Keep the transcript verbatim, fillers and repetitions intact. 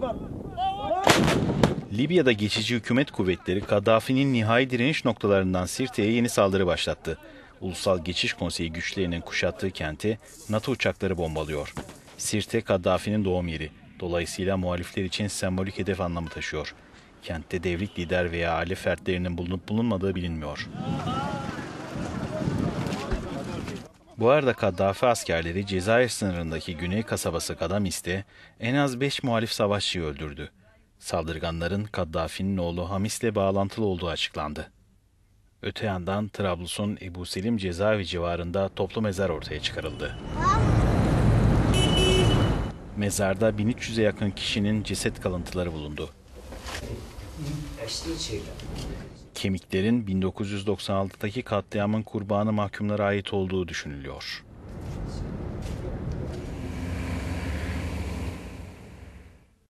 Libya'da geçici hükümet kuvvetleri Kaddafi'nin nihai direniş noktalarından Sirte'ye yeni saldırı başlattı. Ulusal Geçiş Konseyi güçlerinin kuşattığı kenti NATO uçakları bombalıyor. Sirte, Kaddafi'nin doğum yeri. Dolayısıyla muhalifler için sembolik hedef anlamı taşıyor. Kentte devrik lider veya aile fertlerinin bulunup bulunmadığı bilinmiyor. Bu arada Kaddafi askerleri Cezayir sınırındaki güney kasabası Kadamis'te en az beş muhalif savaşçıyı öldürdü. Saldırganların Kaddafi'nin oğlu Hamis'le bağlantılı olduğu açıklandı. Öte yandan Trablus'un Ebu Selim cezaevi civarında toplu mezar ortaya çıkarıldı. Mezarda bin üç yüze yakın kişinin ceset kalıntıları bulundu. Kemiklerin bin dokuz yüz doksan altıdaki katliamın kurbanı mahkumlara ait olduğu düşünülüyor.